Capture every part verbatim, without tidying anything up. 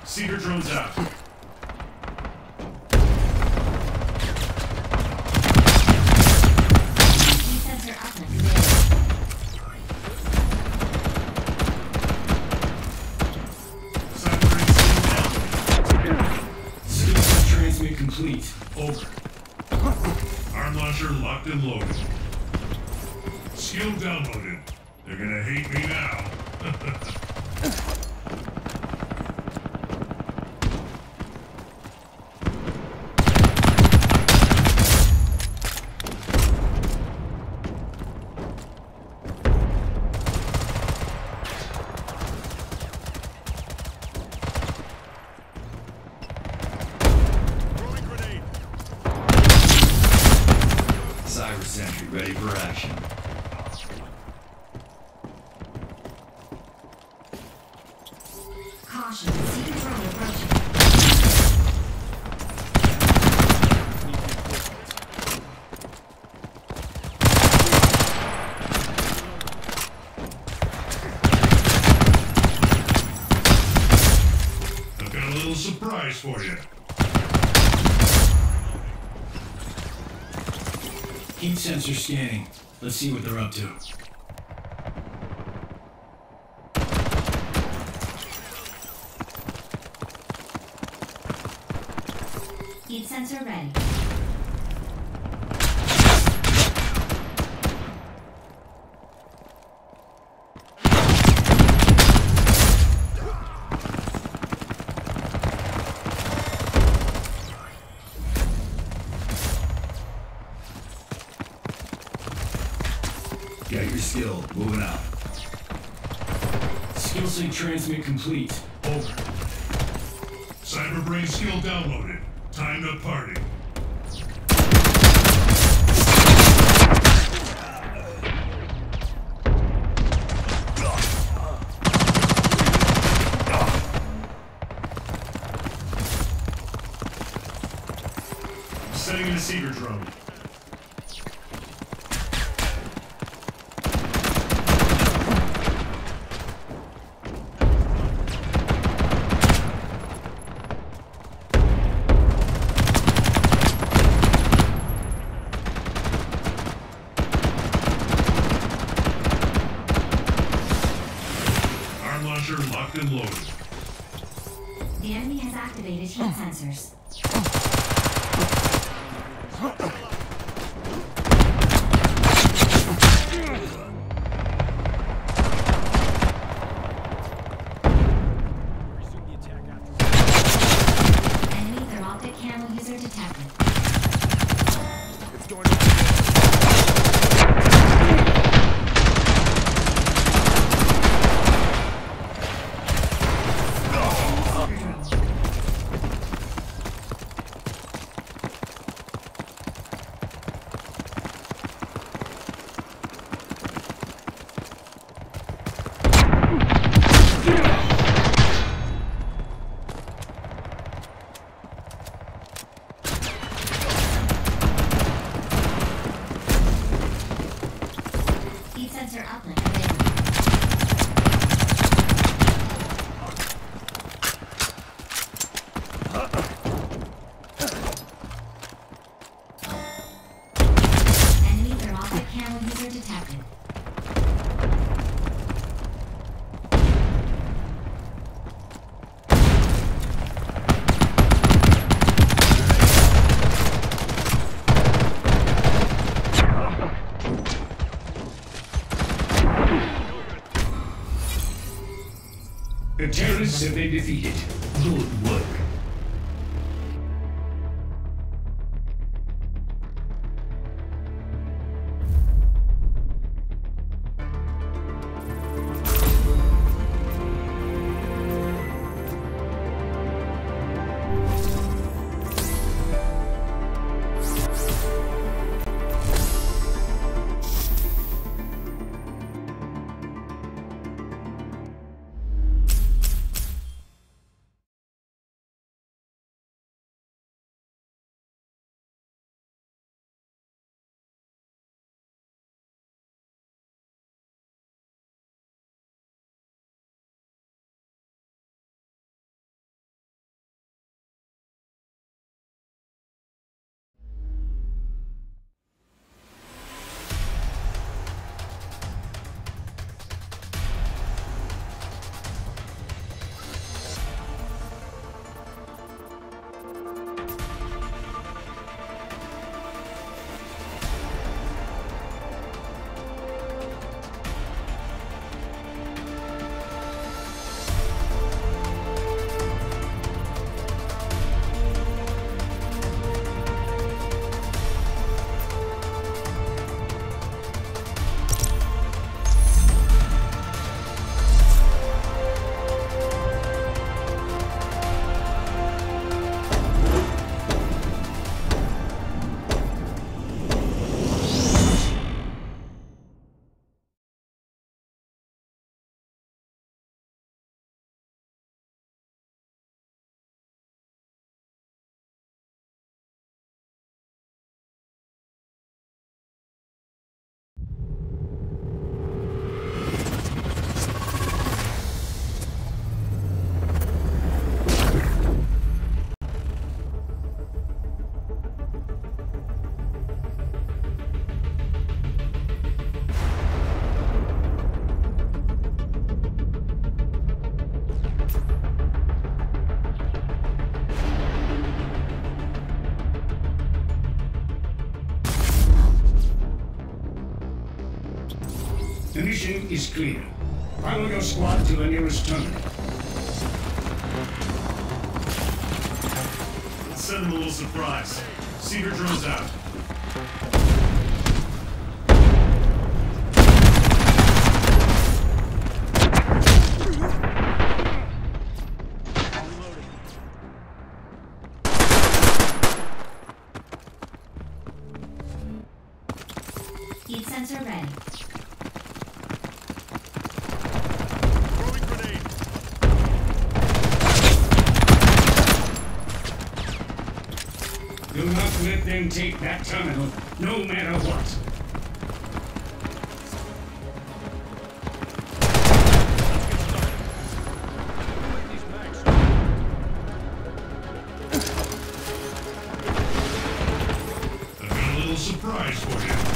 Seeker drones out. Sensor uplink available. Skill set transmit complete. Over. Arm launcher locked and loaded. Skill downloaded. They're gonna hate me now. Cyber Sentry ready for action. Caution, secret drone approaching. I've got a little surprise for you. Heat sensor scanning. Let's see what they're up to. Heat sensor ready. Got your skill. Moving out. Skill sync transmit complete. Over. Cyberbrain skill downloaded. Time to party. Setting in a seeker drone. Arm launcher locked and loaded. The enemy has activated heat sensors. Enemy thermoptic camo user detected. It's going to Heat sensor uplink available. Enemy thermoptic camo user detected. The terrorists have been defeated. Good work. mission is clear. Follow your squad to the nearest terminal. Let's send them a little surprise. Seeker drones out. Heat sensor ready. Throwing grenade. Do not let them take that terminal, no matter what. I've got a little surprise for you.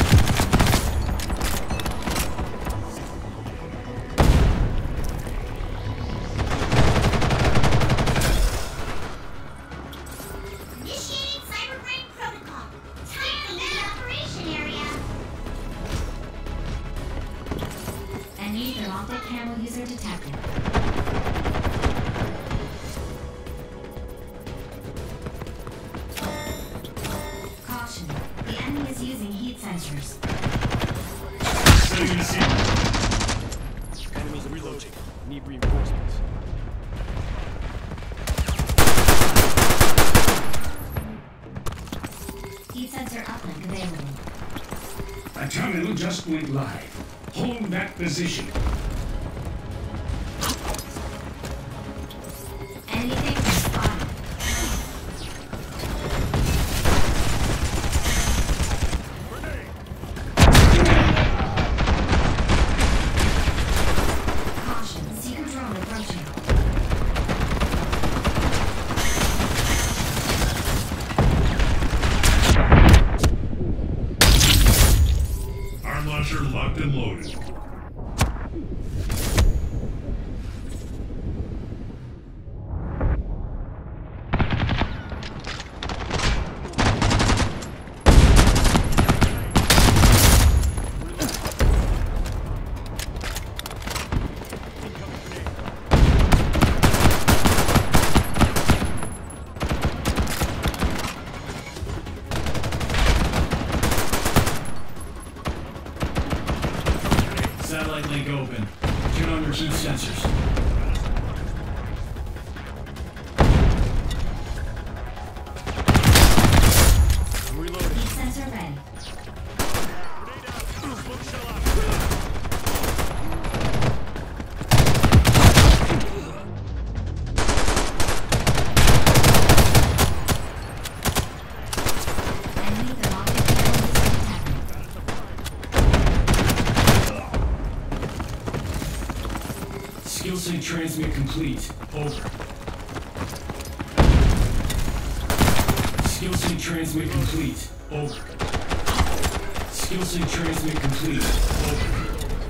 Initiating cyberbrain protocol. Time to leave operation area. Enemy thermoptic camo user detected. Caution. The enemy is using heat sensors. Setting the seat. Enemies reloading. Need reinforcements. Heat sensor uplink available. A terminal just went live. Hold that position. Enemy victim spotted. Caution. Seeker drone approaching. Arm launcher locked and loaded. Satellite link open. Turn on your heat sensors. I'm reloading. Heat sensor ready. Grenade out. Smoke shell out. Enemy thermoptic camo user detected. Skill sync transmit complete. Over. Skill sync transmit complete. Over. Skill sync transmit complete. Over.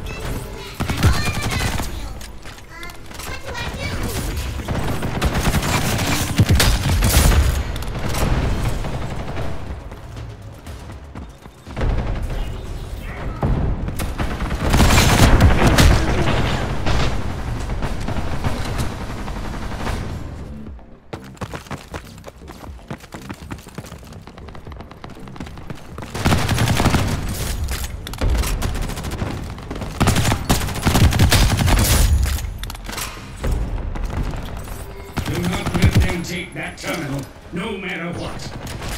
Do not let them take that terminal, no matter what.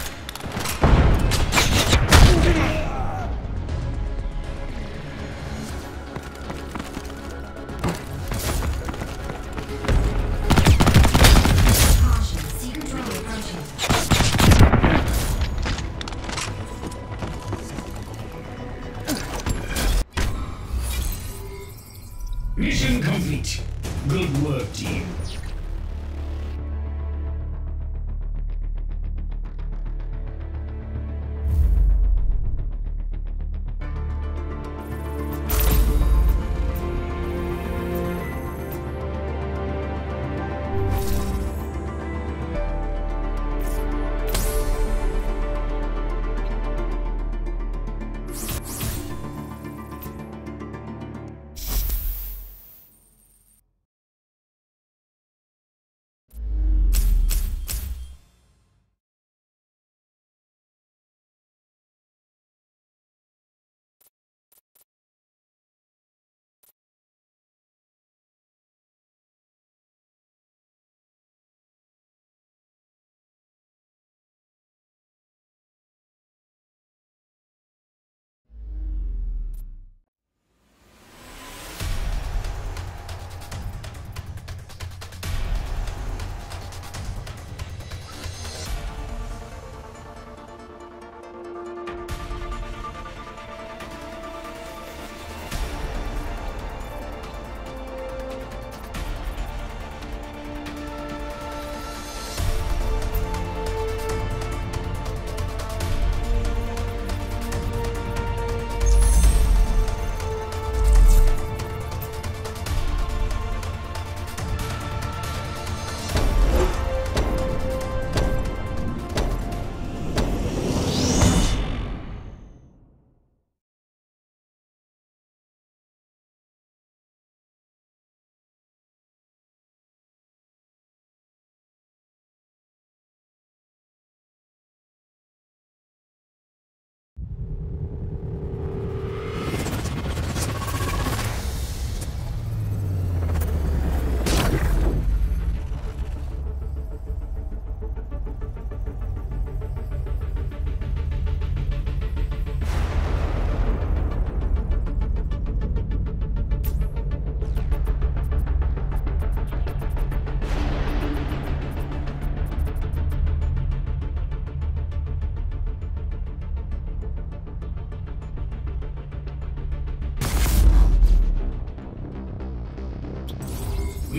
Caution. Seeker drone approaching. Mission complete. Good work, team.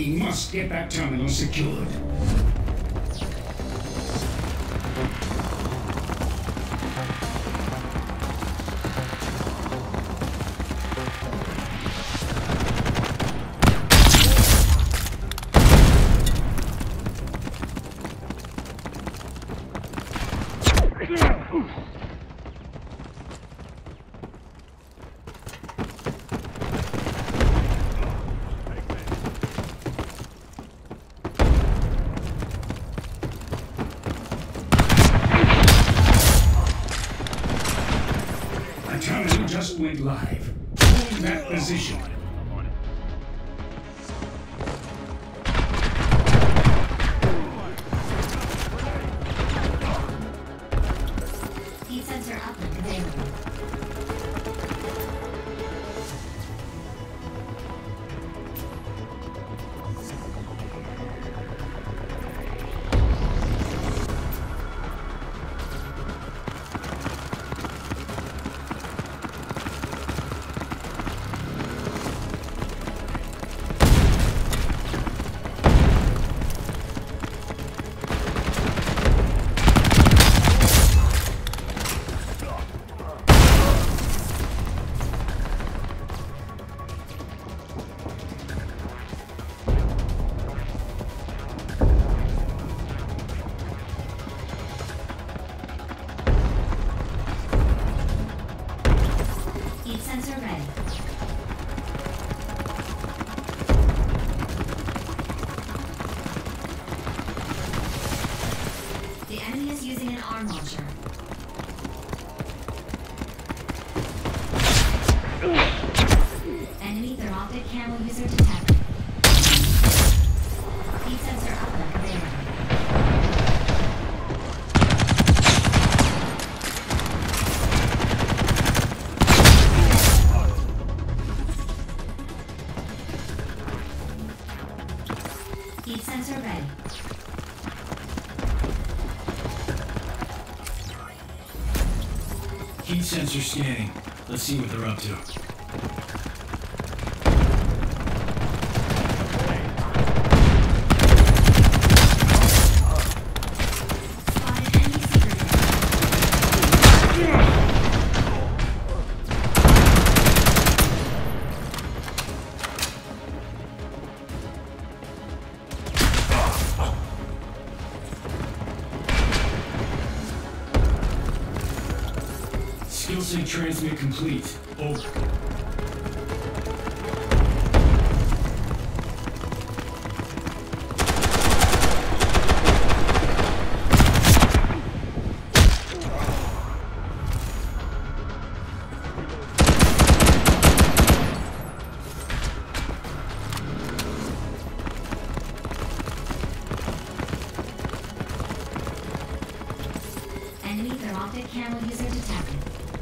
We must get that terminal secured. Terminal just went live. Hold that position. Heat sensor up and available. Heat sensor ready. The enemy is using an arm launcher. Enemy thermoptic camo user detected. Heat sensor up and available. Heat sensor ready. Heat sensor scanning. Let's see what they're up to. Spotted enemy secret. Skill sync transmit complete. Over. Enemy thermoptic camo user detected.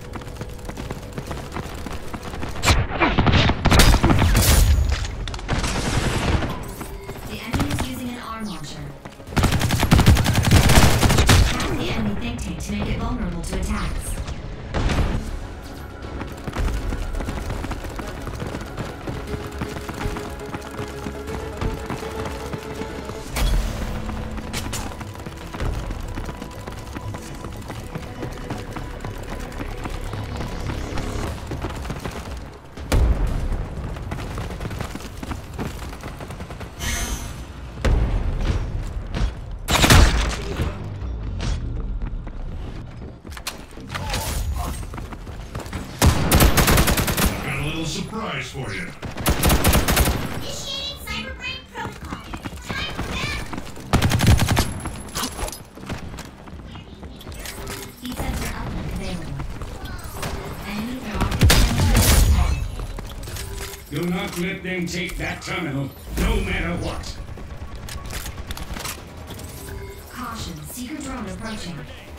The enemy is using an arm launcher. Hack the enemy think tank to make it vulnerable to attacks. Surprise for you. Initiating cyberbrain protocol. Time for battle. Heat sensor up and available. Enemy thermoptic camo user detected. Do not let them take that terminal, no matter what. Caution, seeker drone approaching.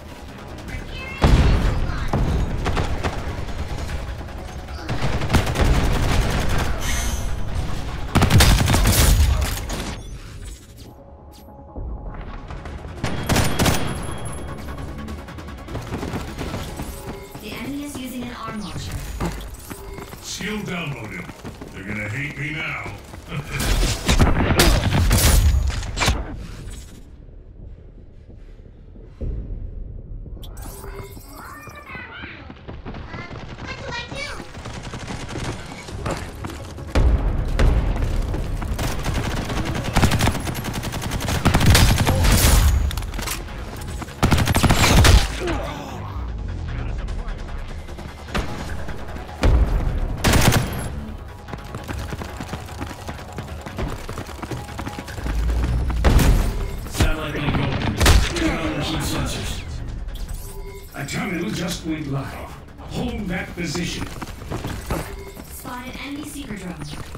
The enemy is using an arm launcher. Skill downloaded. They're gonna hate me now. A terminal just went live. Hold that position. Spotted enemy seeker drone.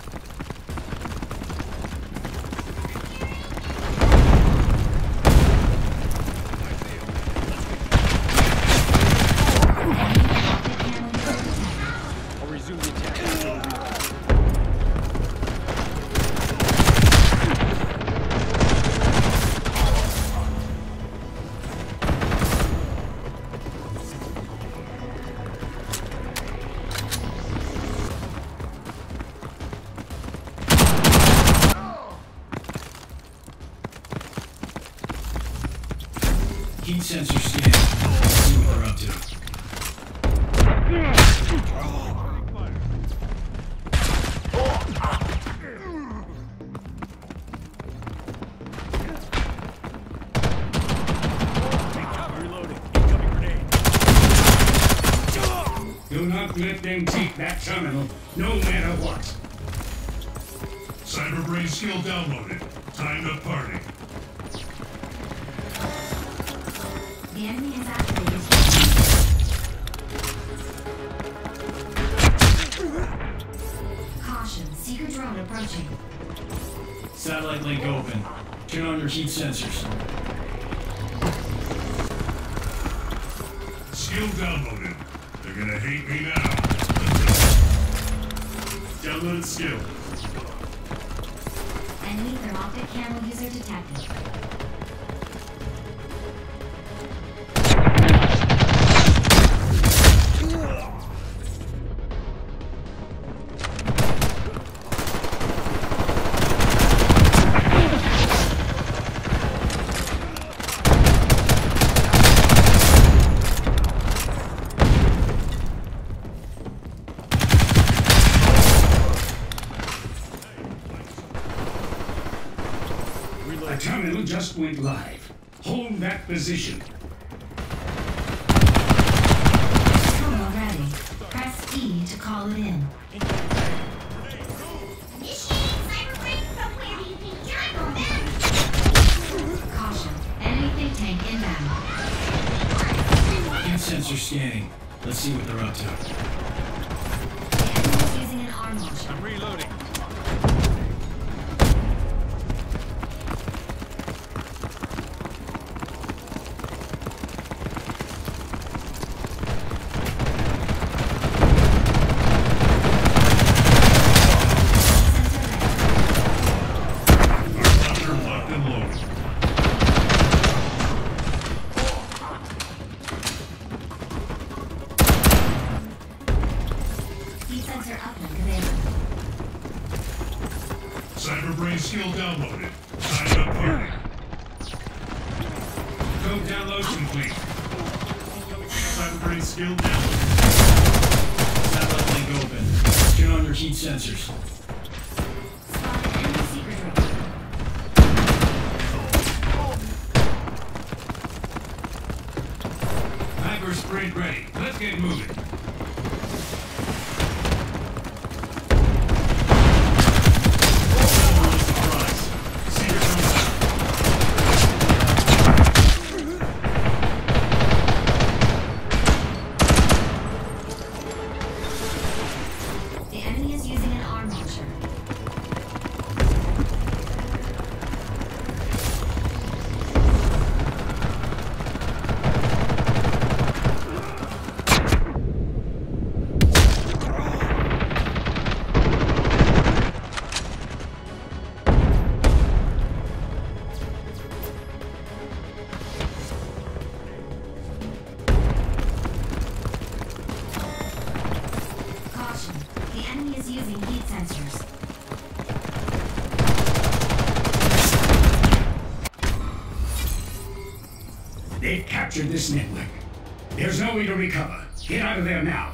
I'll resume the attack. Heat sensor scan. Let's see what they're up to. Reloading. Incoming grenade. Do not let them take that terminal, no matter what. Cyberbrain skill downloaded. Time to party. The enemy has activated. Caution, seeker drone approaching. Satellite link open. Turn on your heat sensors. Skill downloaded. They're gonna hate me now. Downloaded skill. Enemy thermoptic camera user detected. A terminal just went live. Hold that position. Terminal ready. Press E to call it in. Caution, enemy think tank inbound. Heat sensor scanning. Let's see what they're up to. The enemy is using an arm launcher. I'm reloading. Launcher locked and loaded. Heat sensor uplink available. Cyberbrain skill downloaded. Time to party. Code download complete. Cyberbrain skill downloaded. Satellite link open. Turn on your heat sensors. Spotted enemy seeker drone. Hyper sprint ready. Let's get moving. Surprise. Seeker drone out. The enemy is using an arm launcher. They've captured this network. There's no way to recover. Get out of there now.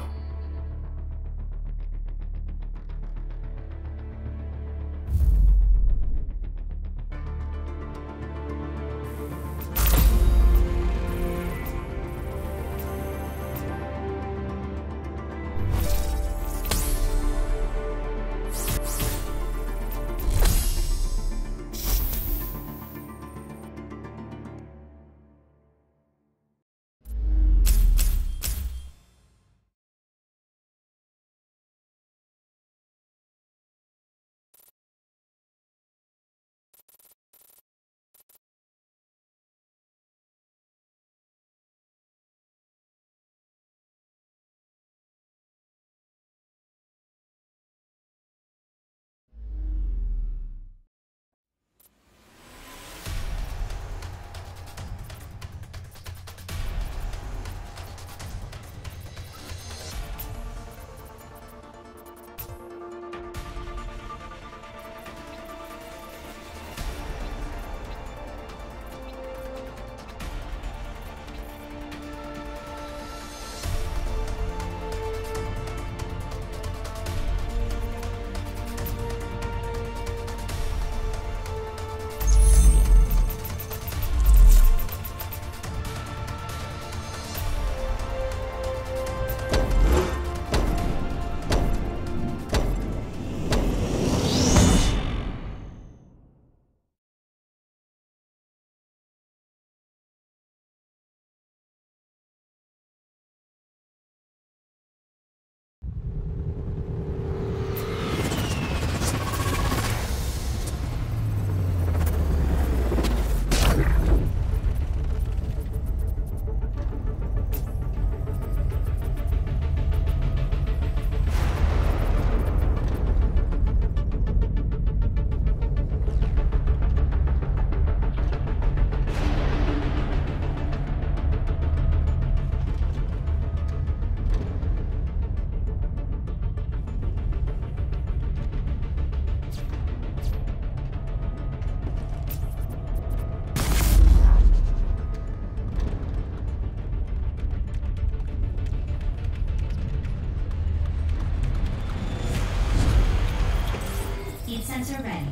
Heat sensor ready.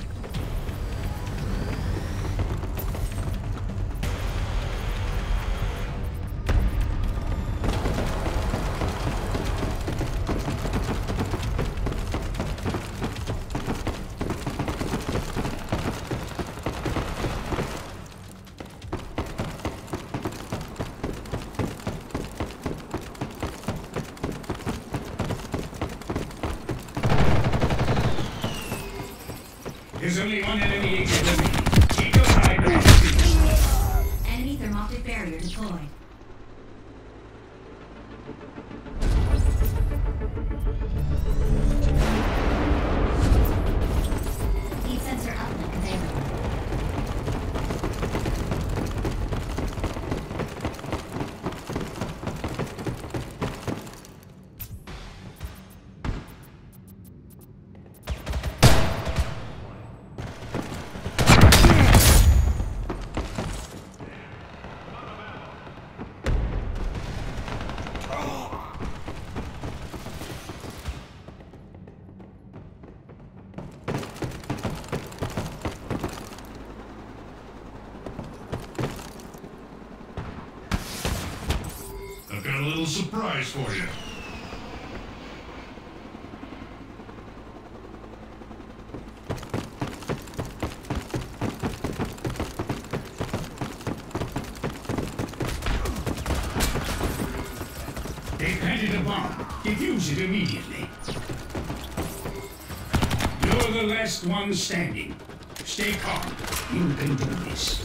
There's only one enemy agent remaining. Keep your eye on the street. Enemy thermoptic barrier deployed. Heat sensor uplink available. I've got a little surprise for you. They planted a bomb. Defuse it immediately. You're the last one standing. Stay calm. You can do this.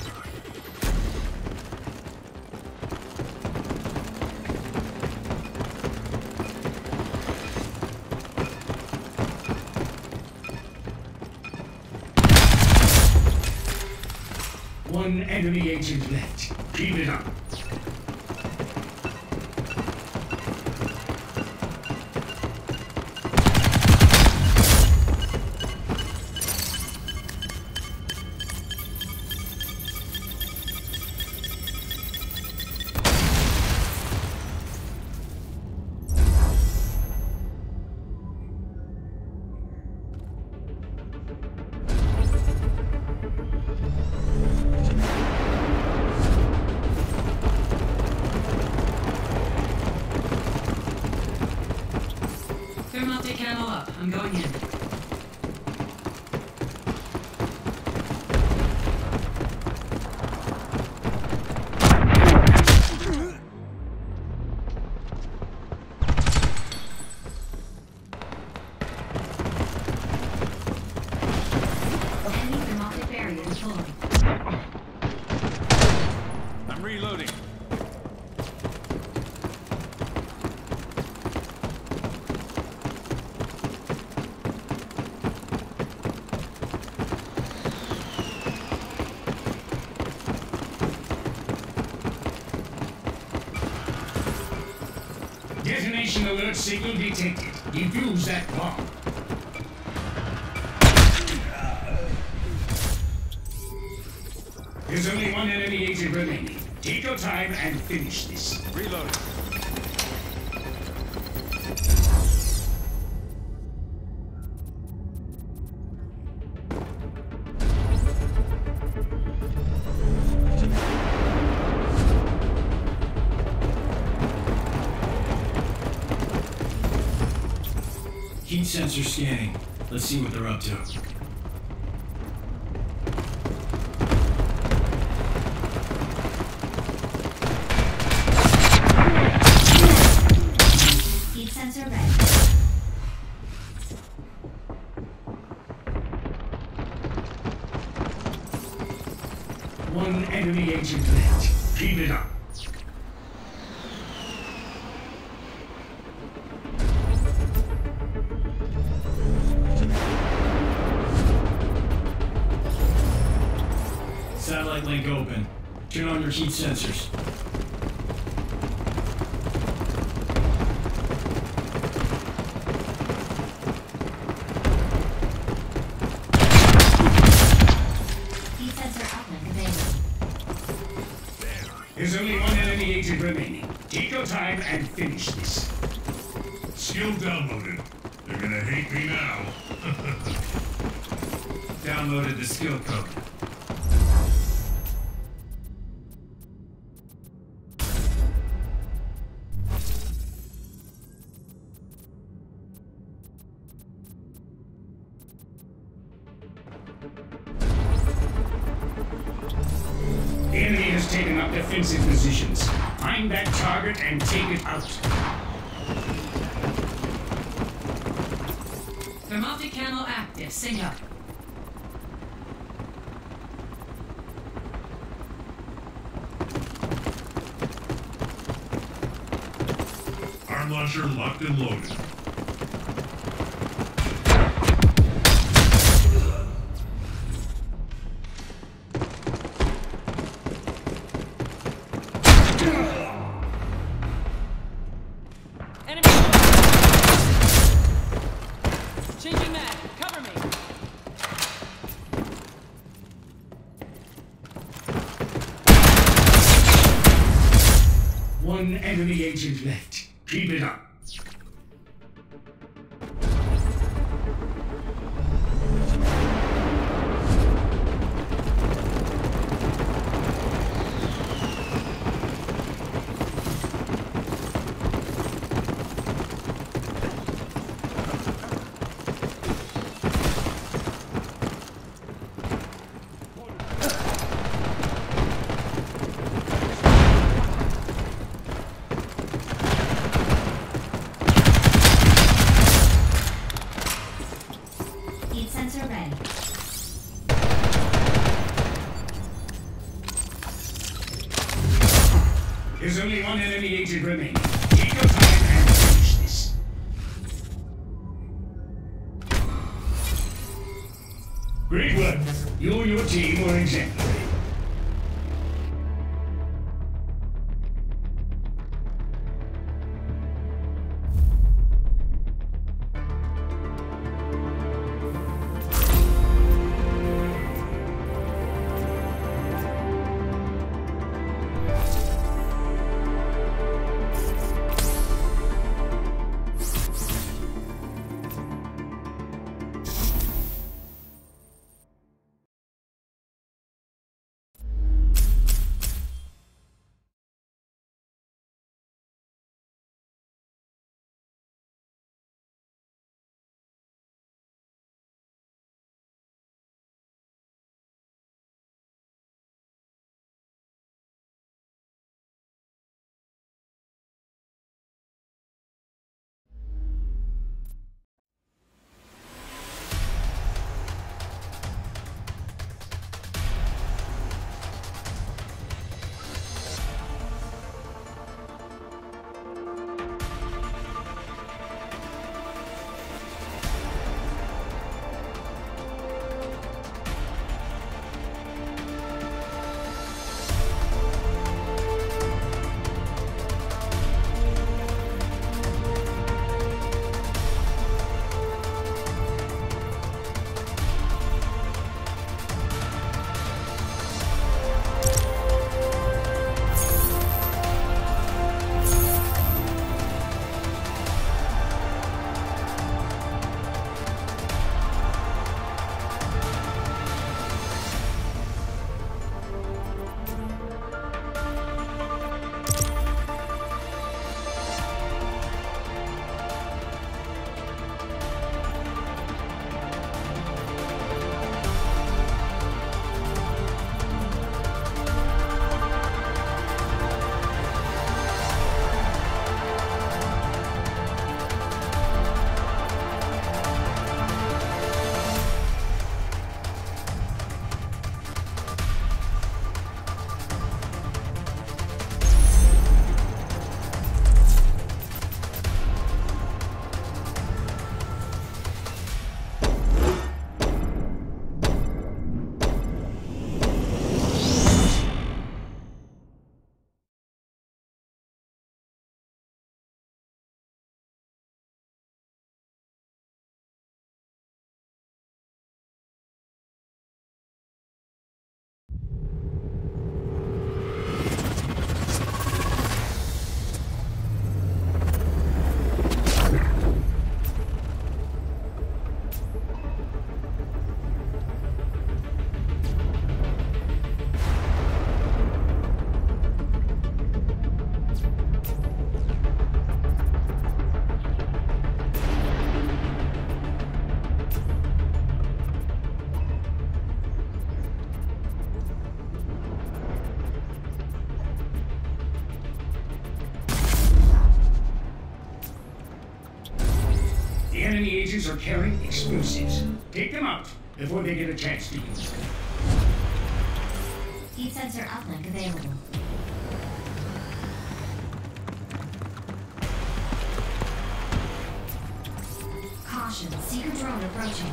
One enemy agent left. Keep it up. up. I'm going in. Enemy thermoptic barrier deployed. I'm reloading. Detonation alert signal detected. Defuse that bomb. There's only one enemy agent remaining. Take your time and finish this. Reloading. Heat sensor scanning. Let's see what they're up to. Heat sensor ready. One enemy agent left. Keep it up. Satellite link open. Turn on your heat sensors. Heat sensor uplink available. There's only one enemy agent remaining. Take your time and finish this. Skill downloaded. They're gonna hate me now. Downloaded the skill code. The enemy has taken up defensive positions. Find that target and take it out. Thermoptic camo active. Sync up. Arm launcher locked and loaded. Enemy! Changing mag. Cover me. One enemy agent left. Keep it up. Heat sensor ready. There's only one enemy agent remaining. Take your time and finish this. Great work. You and your team were exemplary. Enemies are carrying explosives. Take them out before they get a chance to use them. Heat sensor uplink available. Caution, seeker drone approaching.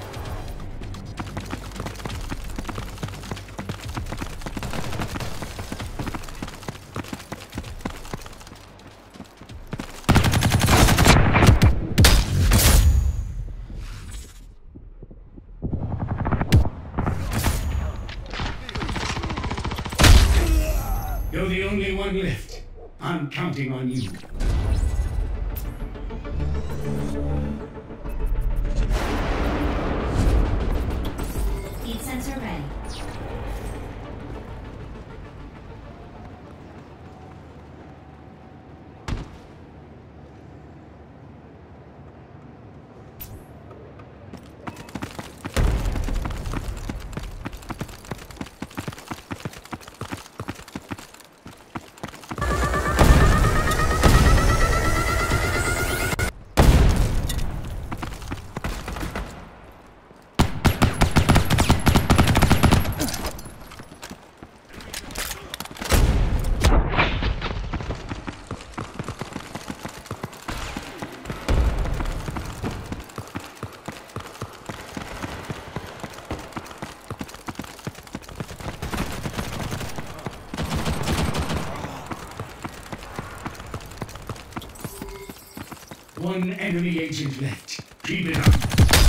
You're the only one left. I'm counting on you. Heat sensor ready. One enemy agent left. Keep it up.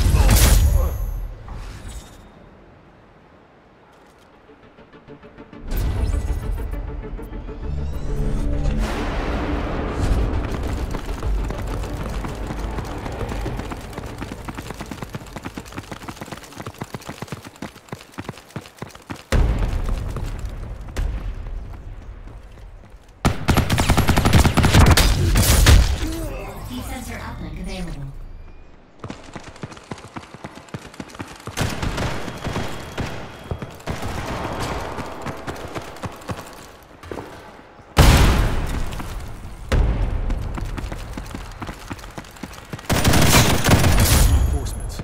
Heat sensor uplink available. Reinforcements.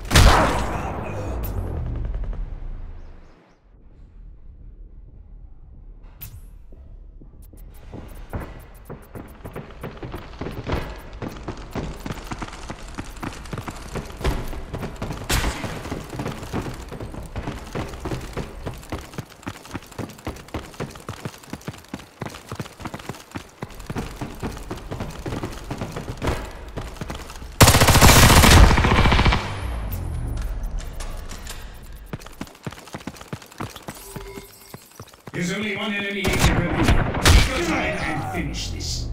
There's only one enemy agent remaining. Take your time and finish this.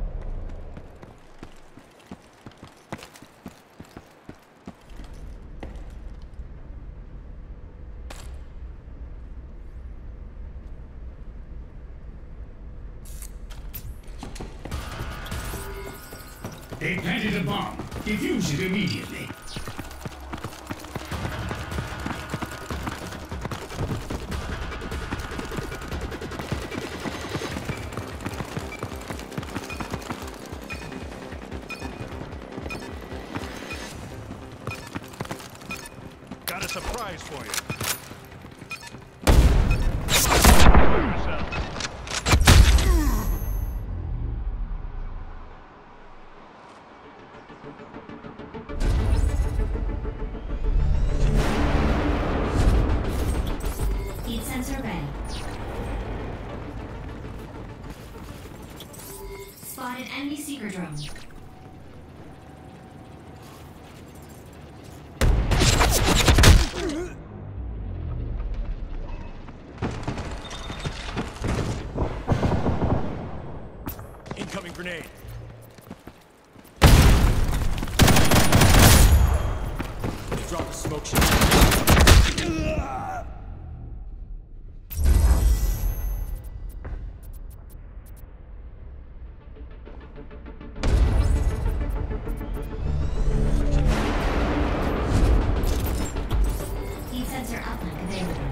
They planted a bomb. Defuse it immediately. Got a surprise for you. Heat sensor ready. Spotted enemy seeker drone. Incoming grenade. Drop a smoke shot. Heat sensor uplink available.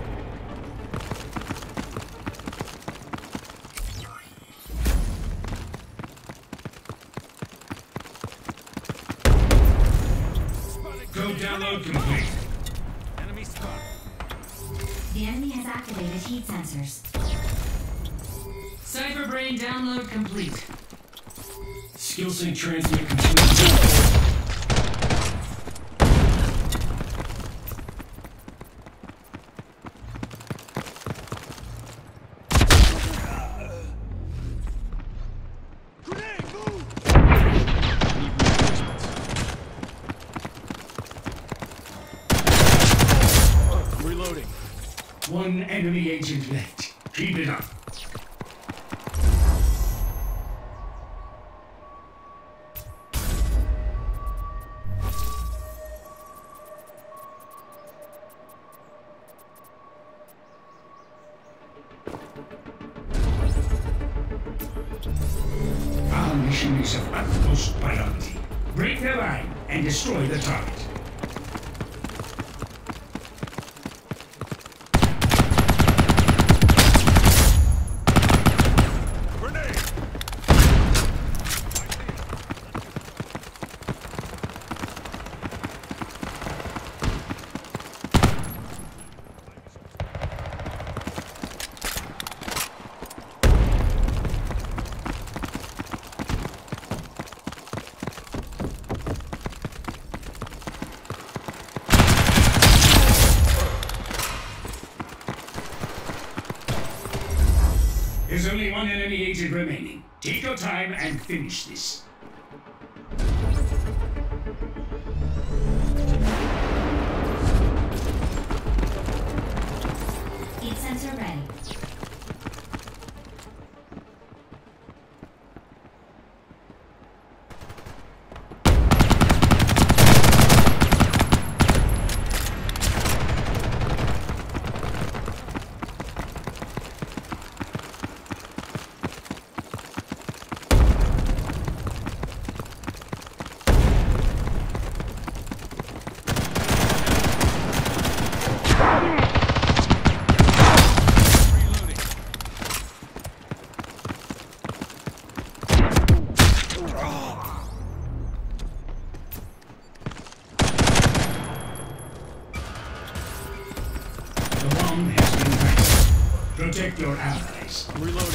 Download complete. Enemy spot. The enemy has activated heat sensors. Cyber brain download complete. Skill sync transmit complete. Reloading. One enemy agent left. Keep it up. Our mission is of utmost priority. Break their line and destroy the target. Grenade. There's only one enemy agent remaining. Take your time and finish this. Heat sensor ready. Reloading. The bomb has been planted. Protect your allies. Reloading.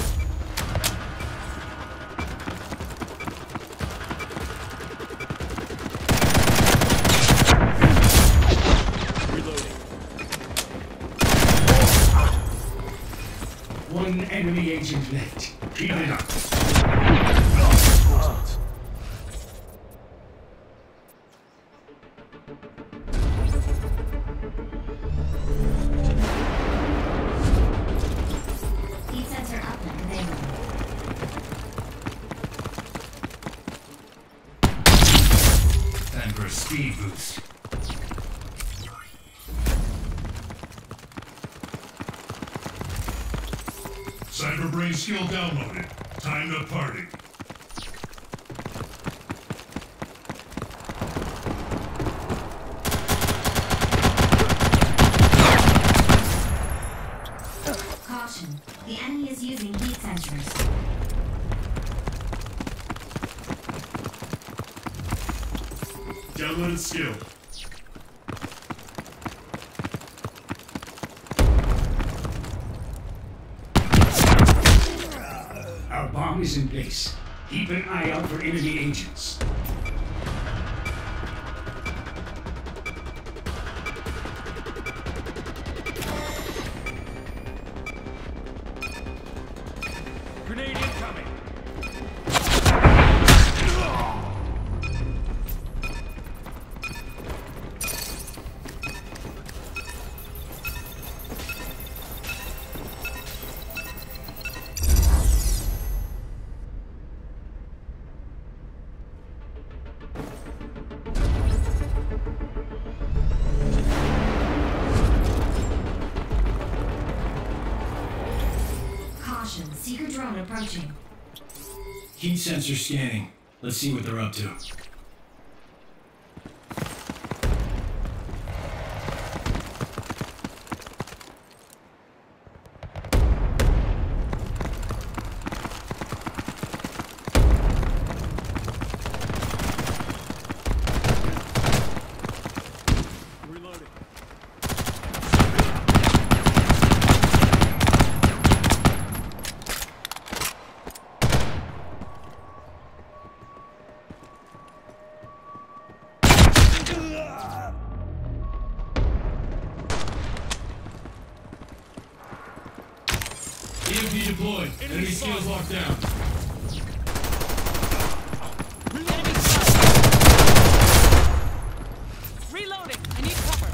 Reloading. One enemy agent left. Keep it up. Reinforcements. Heat sensor uplink available. Time for a speed boost. Cyber brain skill downloaded. Time to party. Caution. The enemy is using heat sensors. Downloaded skill. Our bomb is in place. Keep an eye out for enemy agents. Grenade incoming. Caution. Seeker drone approaching. Heat sensor scanning. Let's see what they're up to. Enemy skills locked down. Enemy spotted. Reloading. I need cover.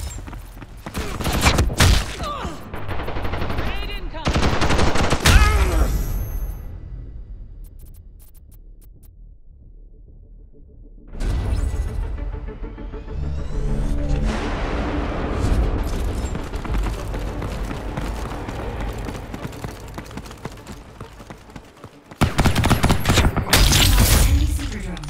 Grenade incoming. Enemy seeker drone.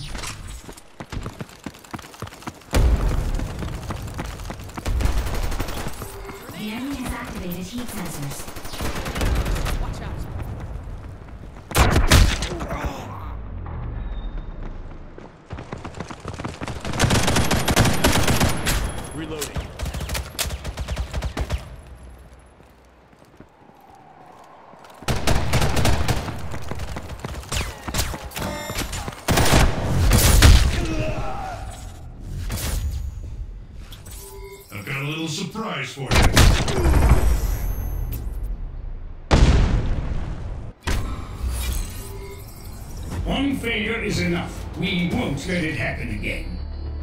The enemy has activated heat sensors. Watch out. Reloading. I've got a little surprise for you. One failure is enough. We won't let it happen again.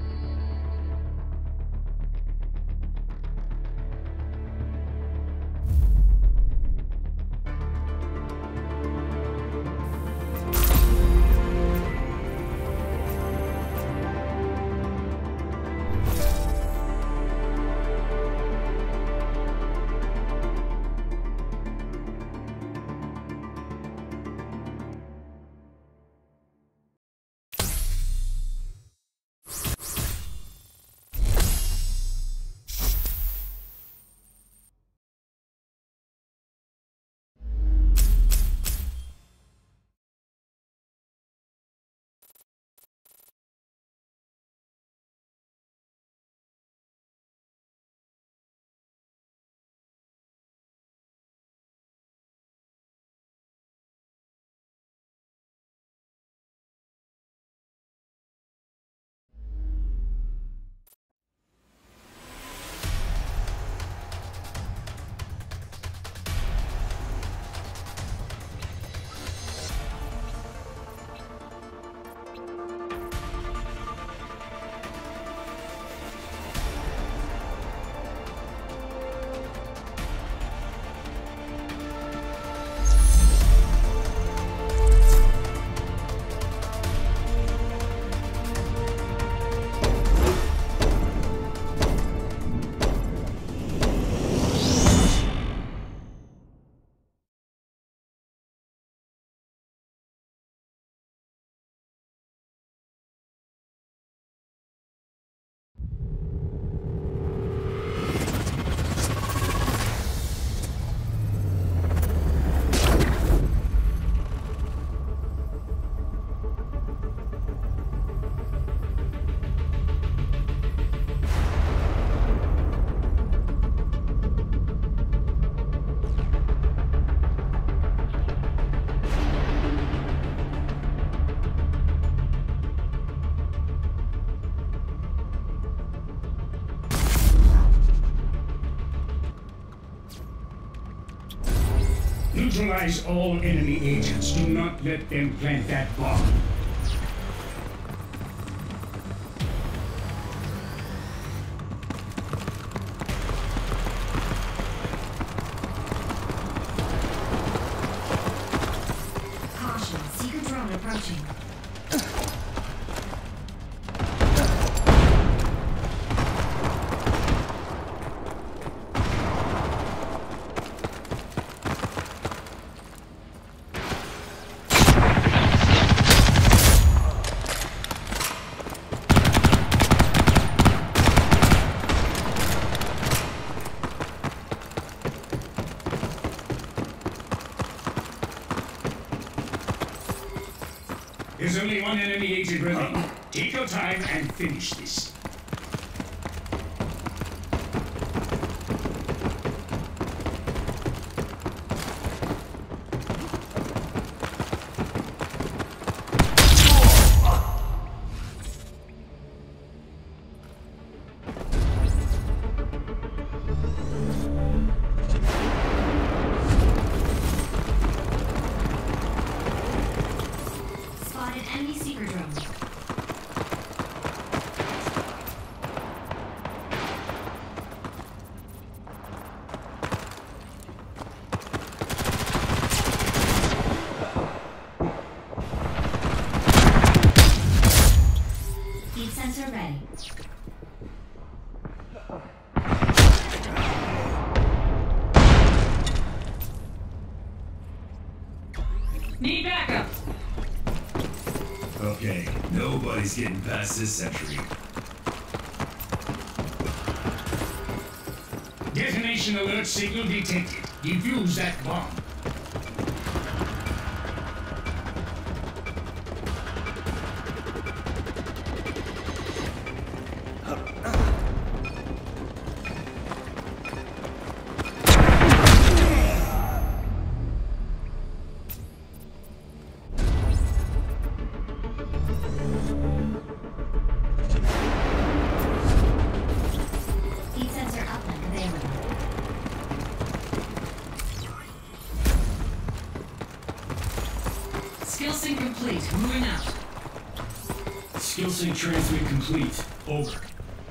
Neutralize all enemy agents. Do not let them plant that bomb. Caution, seeker drone approaching. There's only one enemy agent remaining. Take your time and finish this. Need backup. Okay, nobody's getting past this sentry. Detonation alert signal detected. Defuse that bomb. Heat sensor uplink available. Skill sync complete. Moving out. Skill sync transmit complete. Over.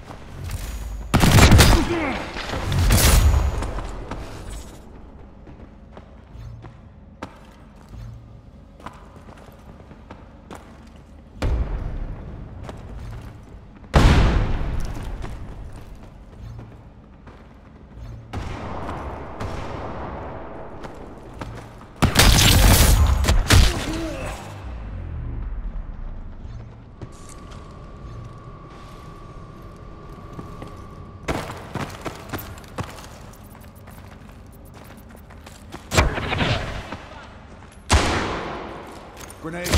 Grenade.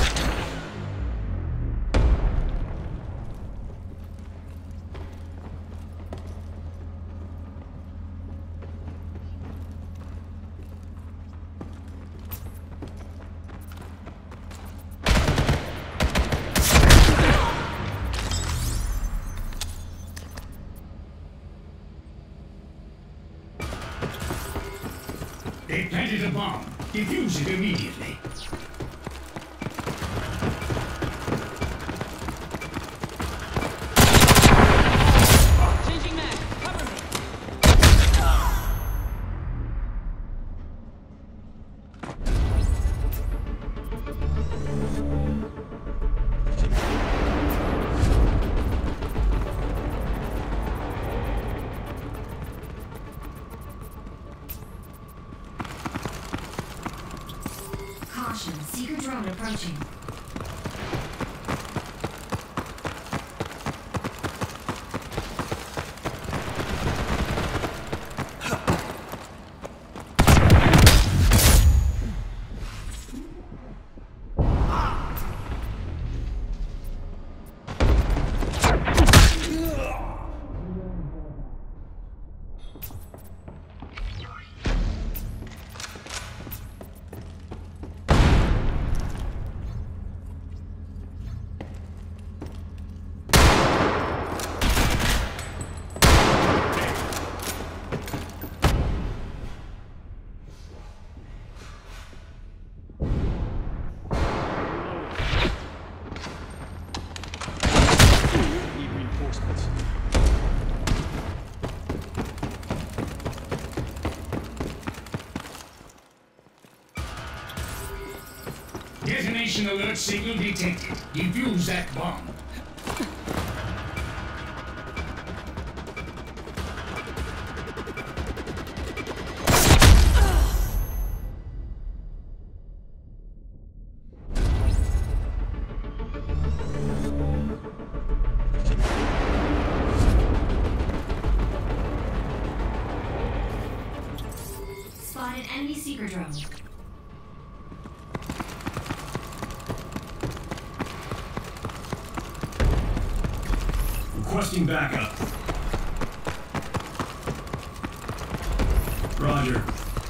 They planted a bomb. Defuse it immediately. Changing mag. Cover me. Caution, seeker drone approaching. Need reinforcements. Detonation alert signal detected. Defuse that bomb. Spotted enemy seeker drone. Requesting backup. Roger.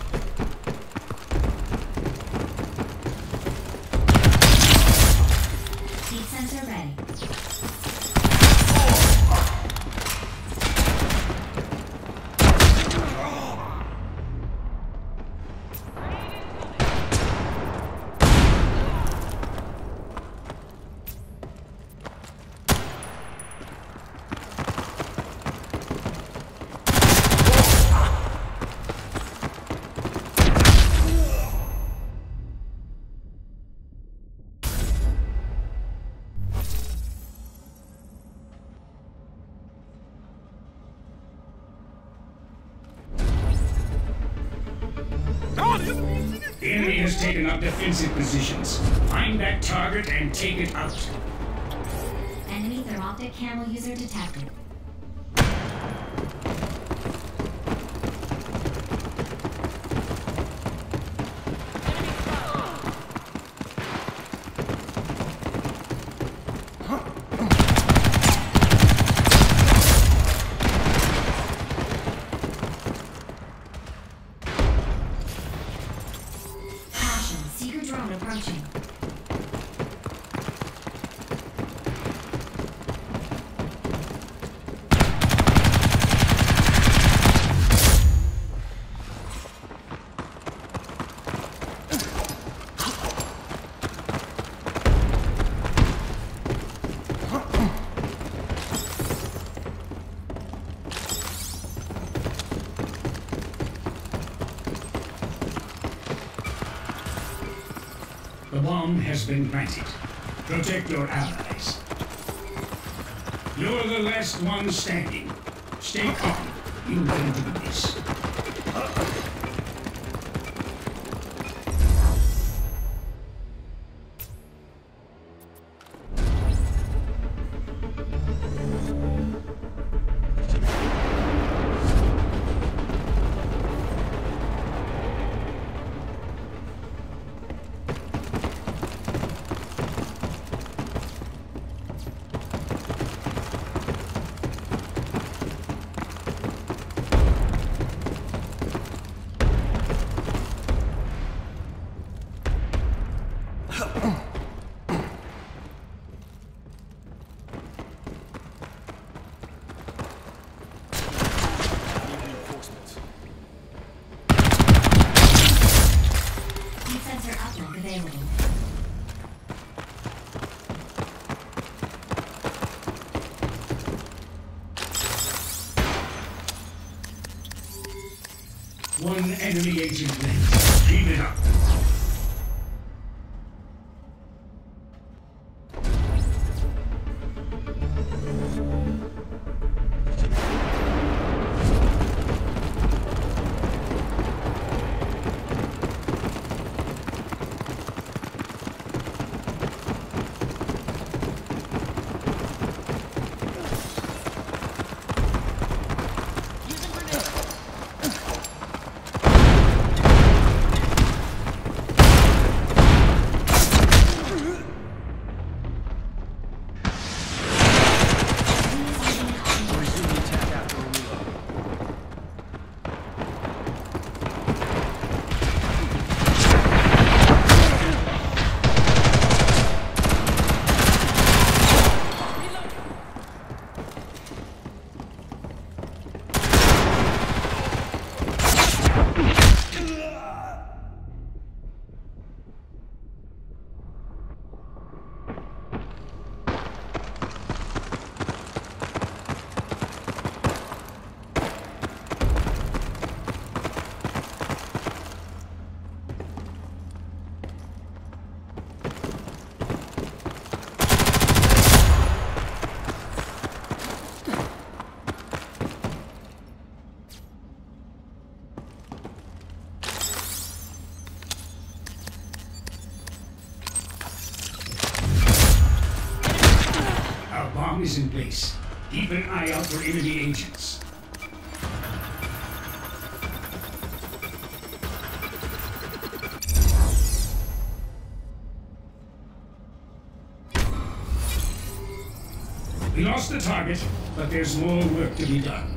Heat sensor ready. taken up defensive positions. Find that target and take it out. Enemy thermoptic camo user detected. Seeker drone approaching. The bomb has been planted. Protect your allies. You're the last one standing. Stay calm. You can do this. Heat sensor uplink available. One enemy agent left. Keep it up. Resume the attack after a reload. Our bomb is in place. Keep an eye out for enemy agents. We lost the target, but there's more work to be done.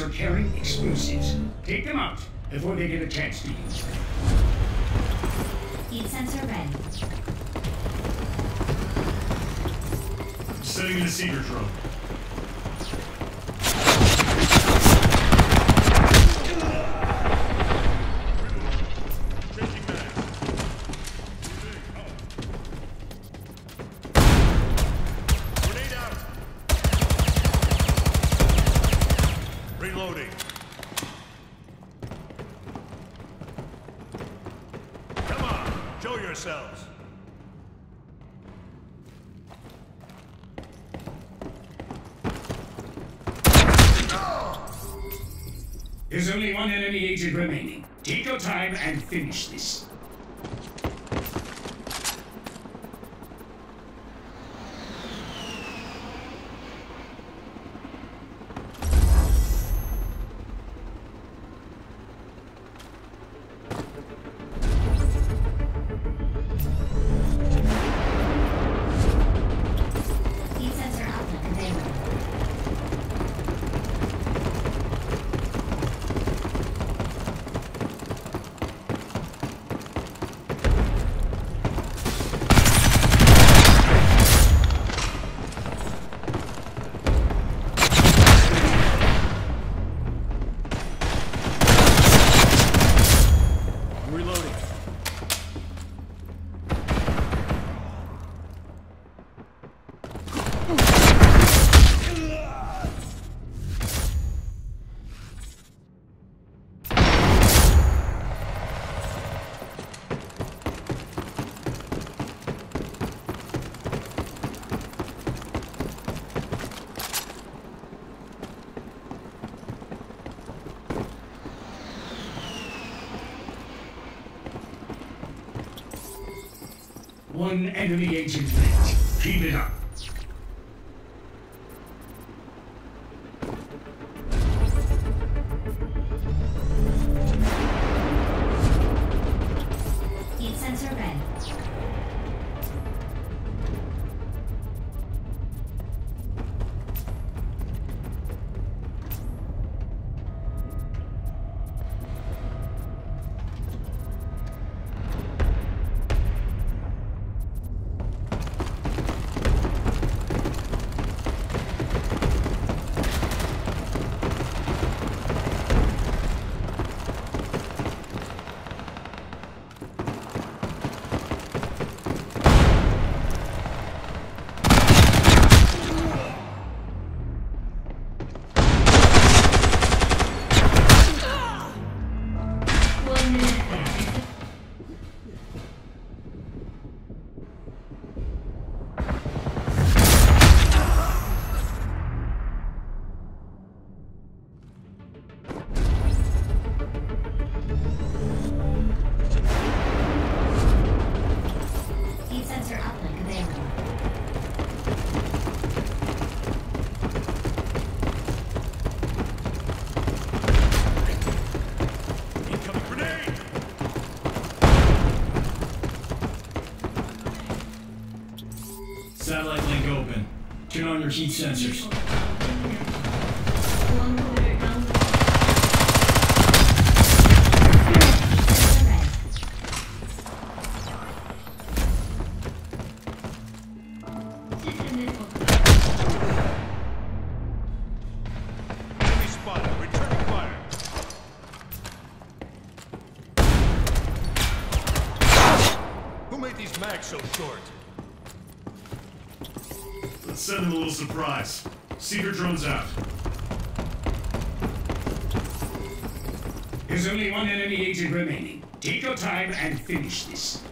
are carrying explosives. Take them out before they get a chance to use them. Heat sensor ready. Setting in a seeker drone. Reloading. Come on, show yourselves. There's only one enemy agent remaining. Take your time and finish this. Heat sensor output available. Reloading. One enemy agent left. Keep it up. Heat sensor ready. One minute left. Heat sensor uplink available. Incoming grenade! Satellite link open. Turn on your heat sensors. One quarter down. Sensor ready. System is Enemy spotted. Returning fire. Who made these mags so short? Let's send them a little surprise. Seeker drones out. There's only one enemy agent remaining. Take your time and finish this.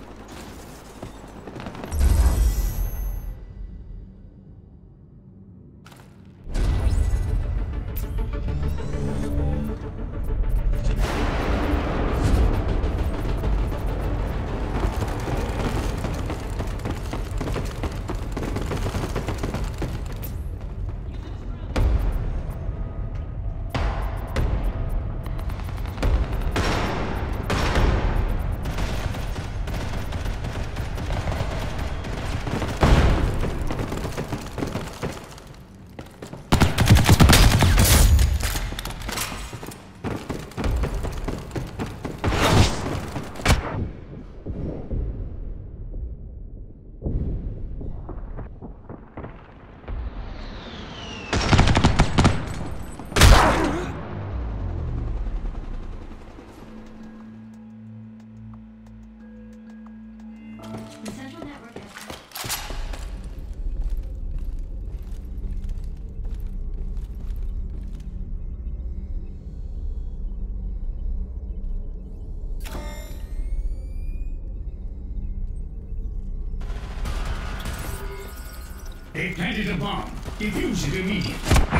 They planted a bomb. Defuse it immediately.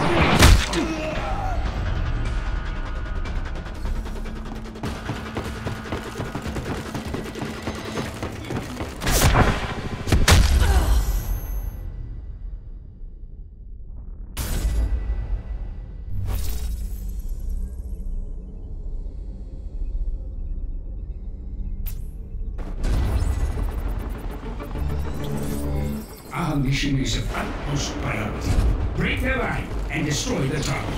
Our mission is of utmost priority. Break their line and destroy the target.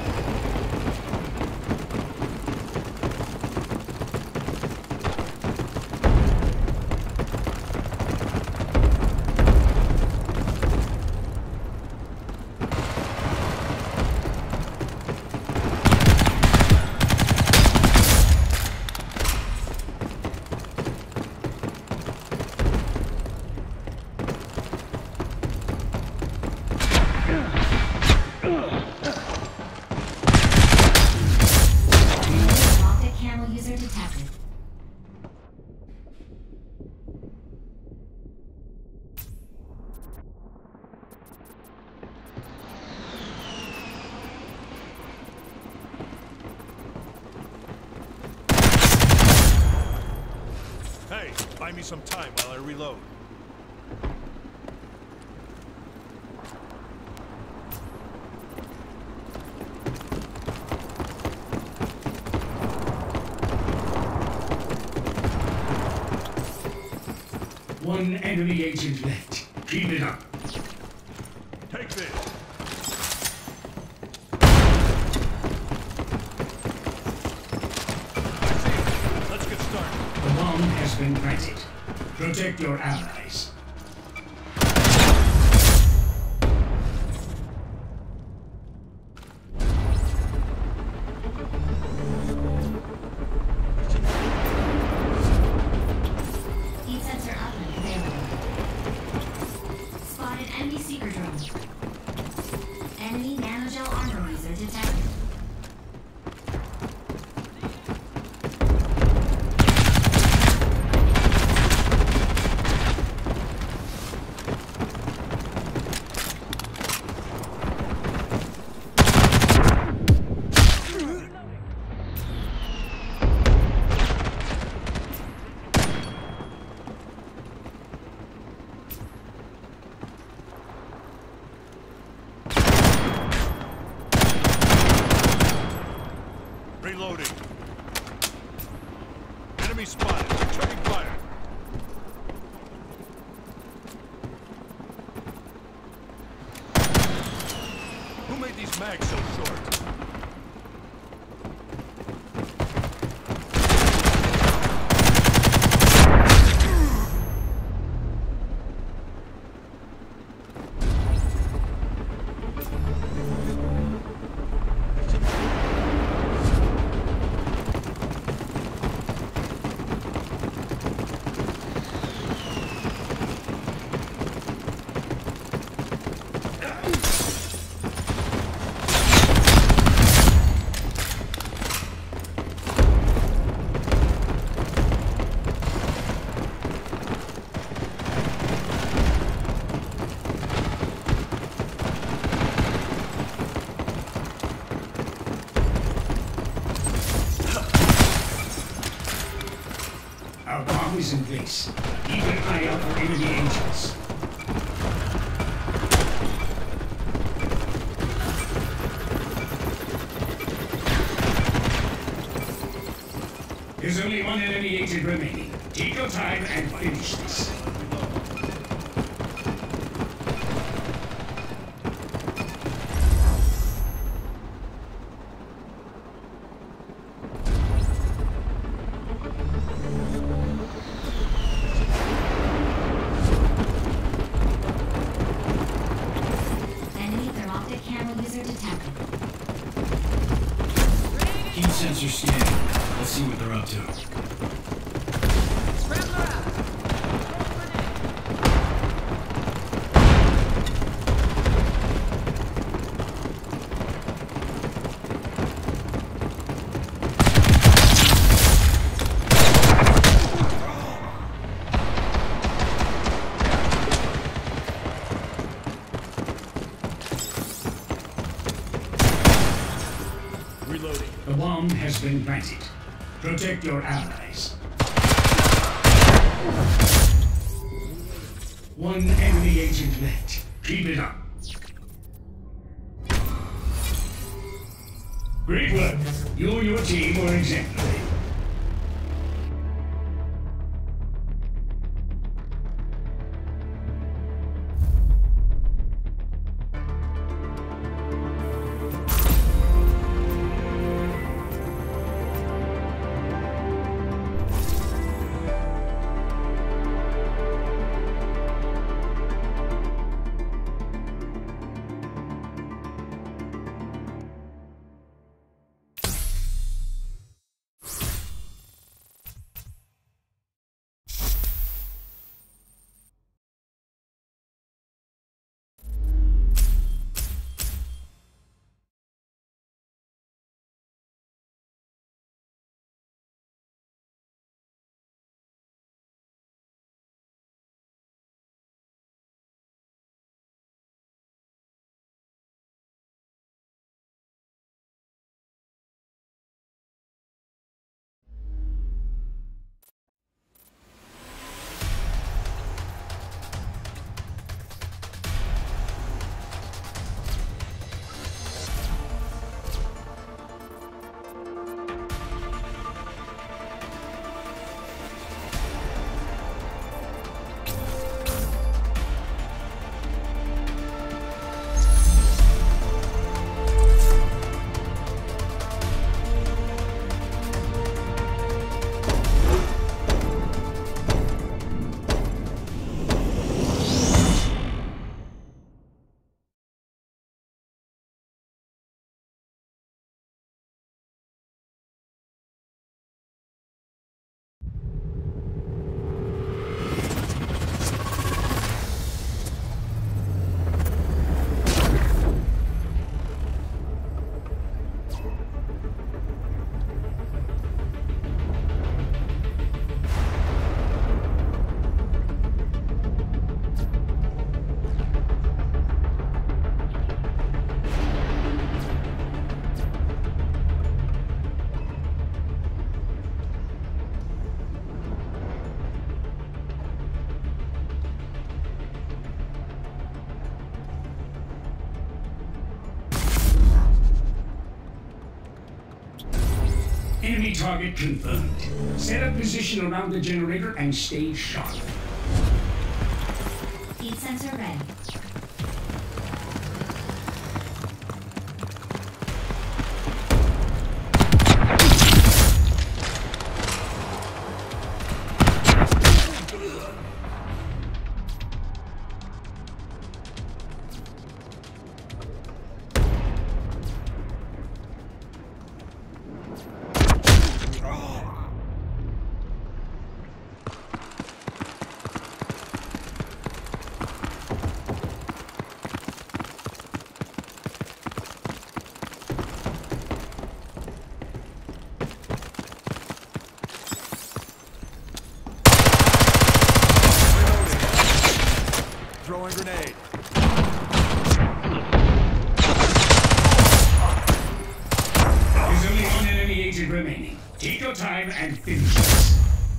Hey, buy me some time while I reload. One enemy agent left. Keep it up. Take this. Let's get started. The bomb has been planted. Protect your allies. Heat sensor up and available. Spotted enemy seeker drone. Enemy nanogel armor user detected. Reloading. Enemy spotted. Returning fire. Who made these mags so short? Our bomb is in place. Keep an eye out for enemy agents. There's only one enemy agent remaining. Take your time and finish this. Enemy thermoptic camera user detected. Heat sensor scanning. Let's see what they're up to. Scrambler out. bomb has been planted. Protect your allies. One enemy agent left. Keep it up. Great work. You and your team were exemplary. Enemy target confirmed. Set up position around the generator and stay sharp. Heat sensor ready. Throwing grenade. There's only one enemy agent remaining. Take your time and finish this.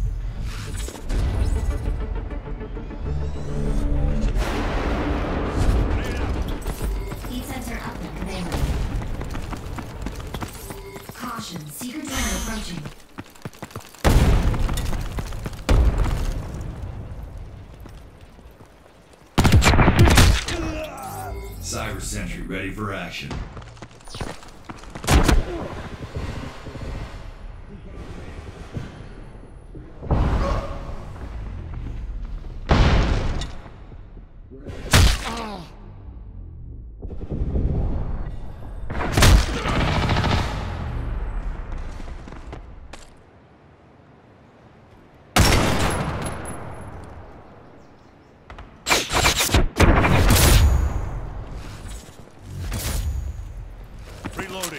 Heat sensor up and available. Caution, secret drone approaching. Cyber Sentry ready for action. Reloading.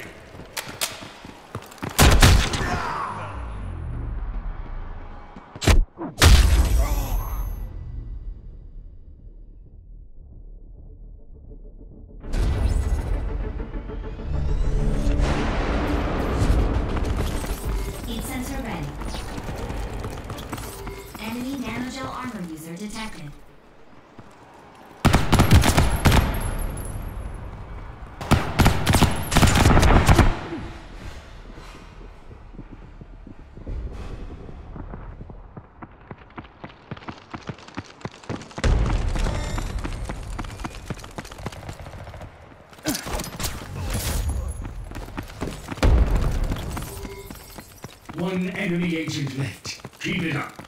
One enemy agent left. Keep it up.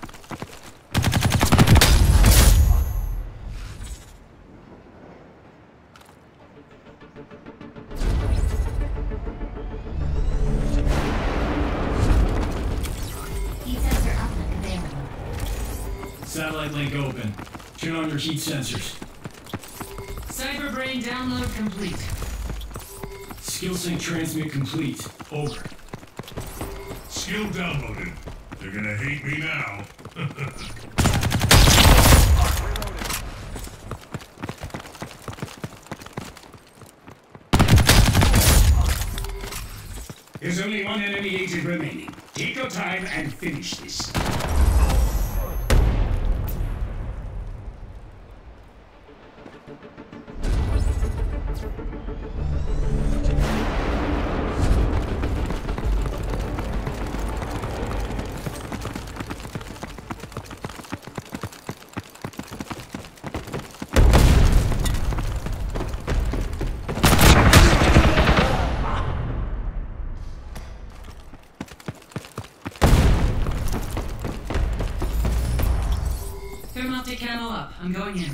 Heat sensor uplink available. Satellite link open. Turn on your heat sensors. Cyberbrain download complete. Skill sync transmit complete. Over. Skill downloaded. They're gonna hate me now. There's only one enemy agent remaining. Take your time and finish this. Thermoptic camo up. I'm going in.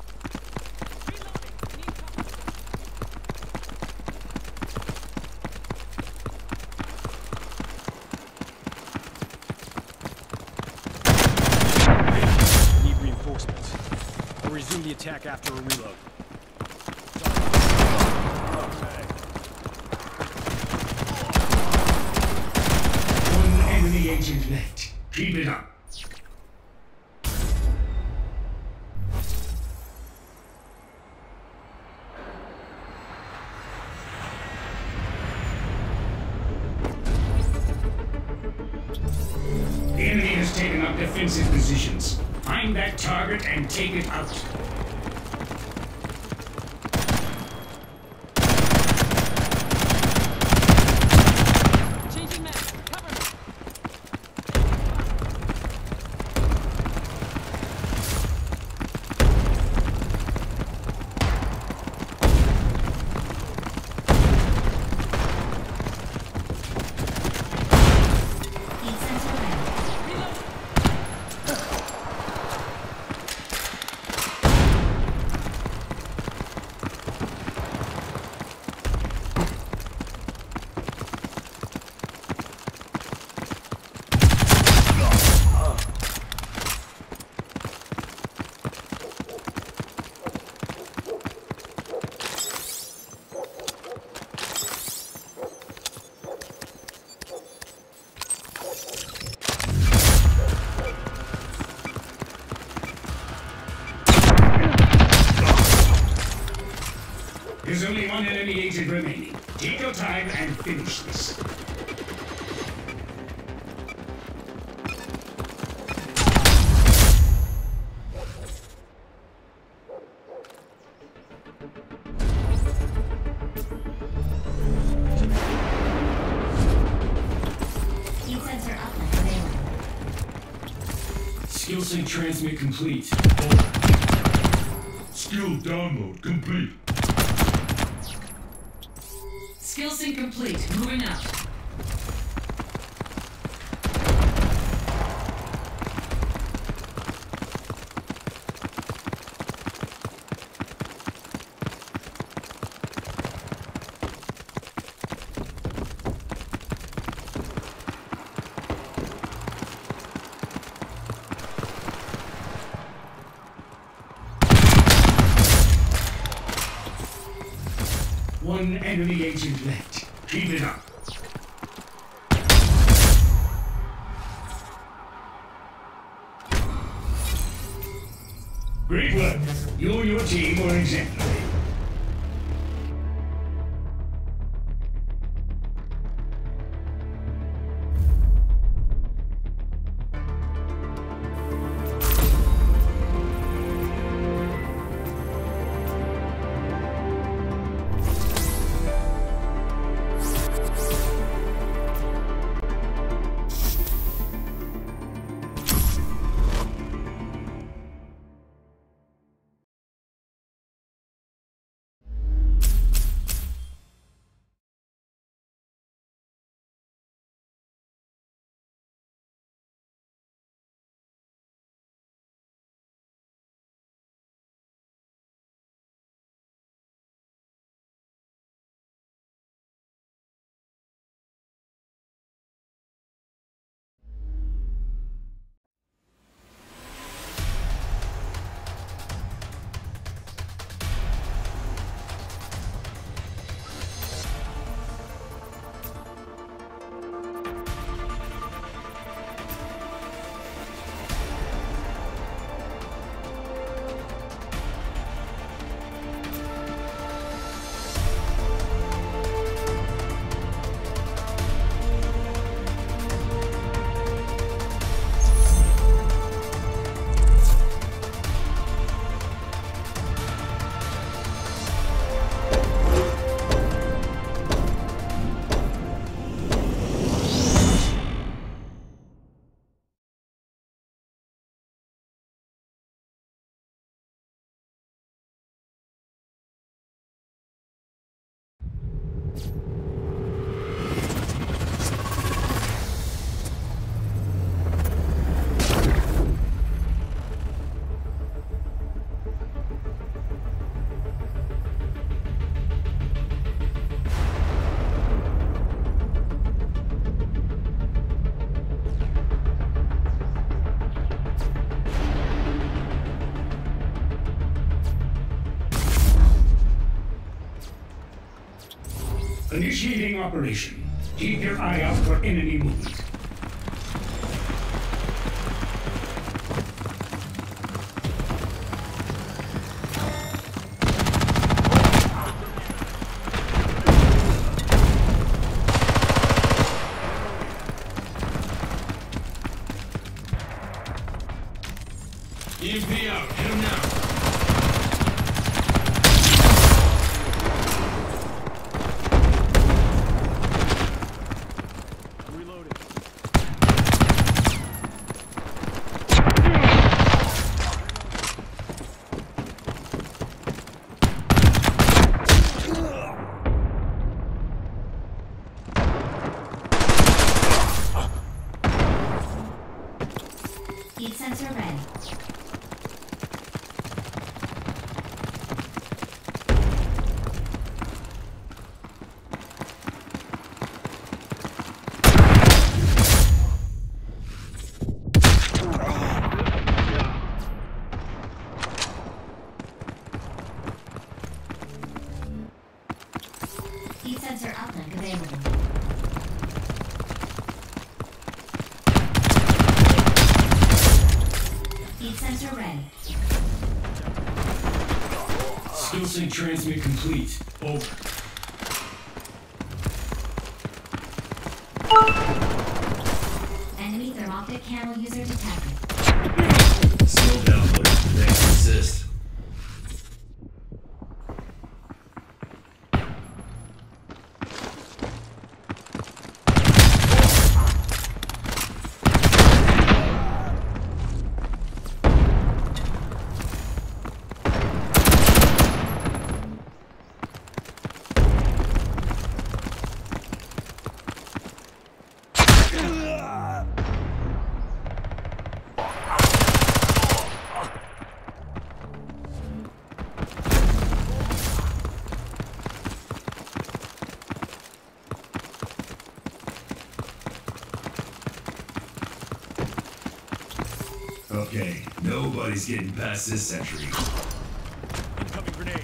Need reinforcements. We'll resume the attack after a reload. One enemy agent left. Keep it up. The enemy has taken up defensive positions. Find that target and take it out. Changing mag. Cover me. Heat sensor ready. Reload. There's only one enemy agent remaining. Take your time and finish this. Heat sensor uplink available. Skill sync transmit complete. Skill download complete. Skill sync complete. Moving out. One enemy agent left. Keep it up. Great work. You and your team were exemplary. Initiating operation. Keep your eye out for enemy movement. E M P out. Hit him now. Heat sensor ready. Heat sensor uplink available. Heat sensor ready. Skill sync transmit complete. Over. Enemy thermoptic camo user detected. Skill downloaded. Ready to assist. Okay, nobody's getting past this sentry. Incoming grenade.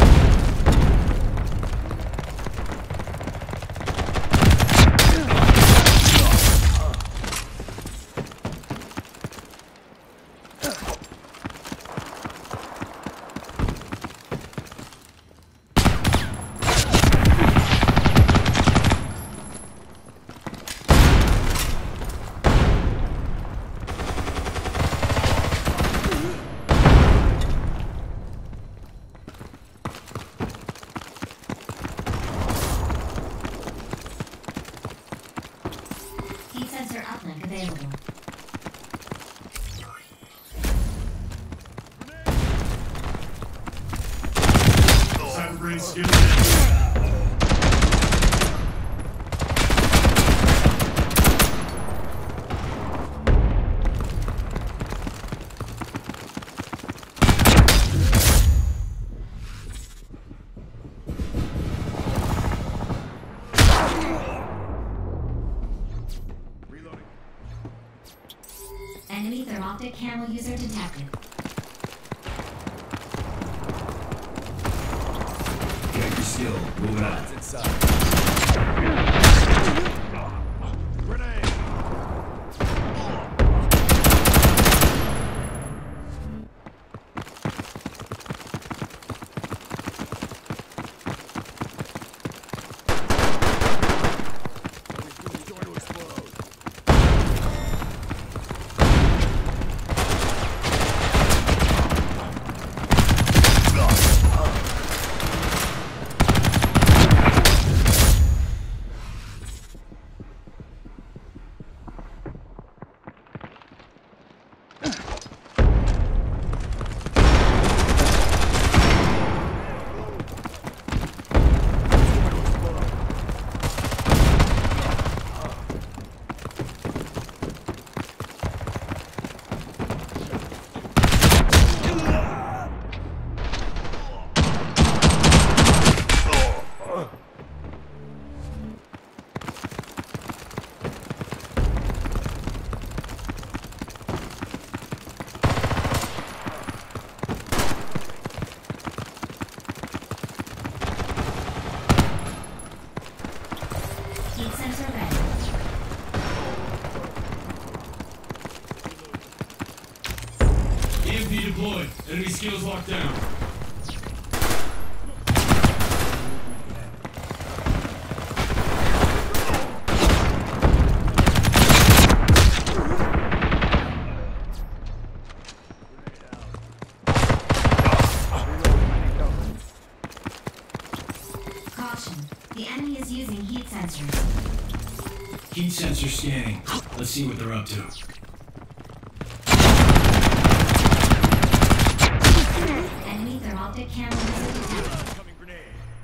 Heat sensor uplink available. Cyberbrain skill down. Enemy thermoptic camo user detected. Get your skill. Moving on. Grenade. Going to explode. skills locked down. Caution. The enemy is using heat sensors. Heat sensor scanning. Let's see what they're up to. Enemy thermoptic camera user detected. Incoming grenade.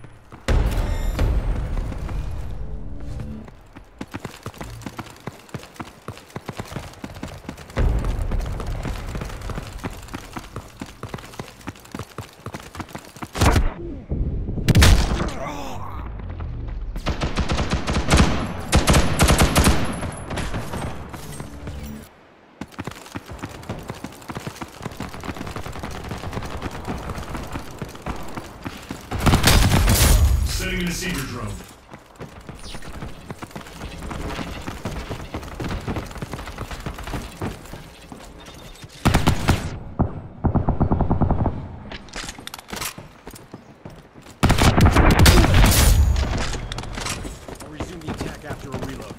Setting in a seeker drone. I'll resume the attack after a reload.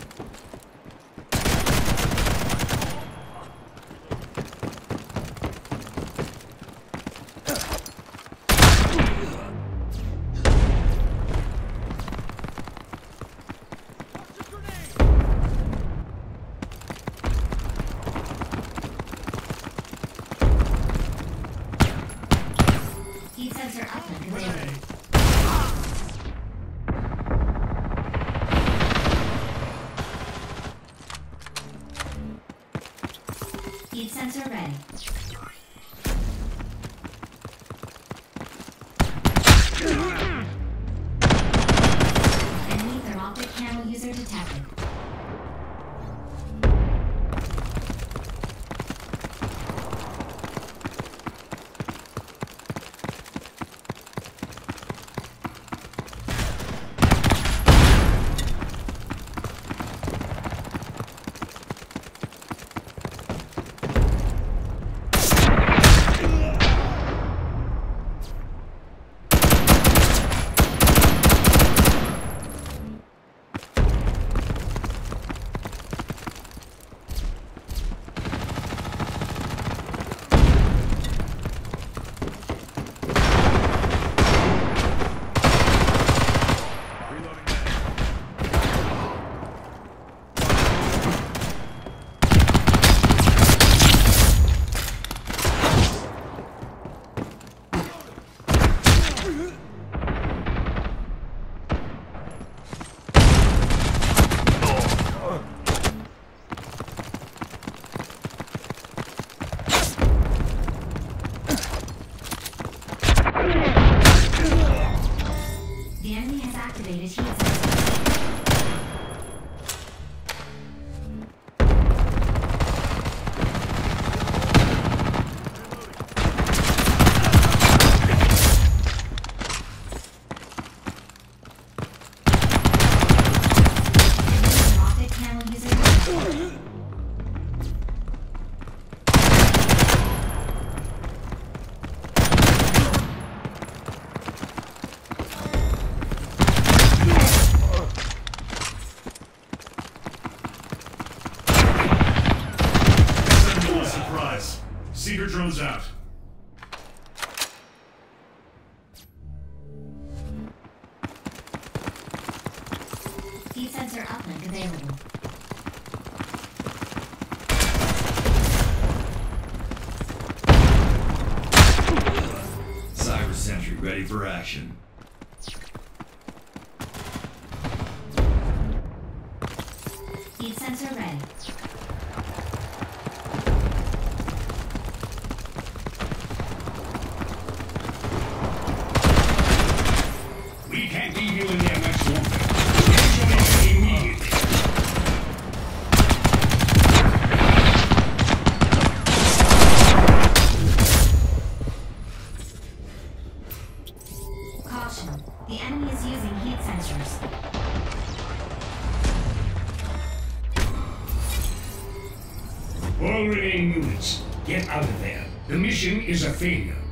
Heat sensor uplink available. Heat sensor ready. Enemy thermoptic camera user detected. The enemy has activated heat sensor. Thermoptic camera user detected. Sentinel is surprise. Seeker drone's out. Heat sensor uplink available. Cyber sentry ready for action. Heat sensor ready. We can't leave you in there much longer. Join immediately. Caution. The enemy is using heat sensors. All remaining units, get out of there. The mission is a failure.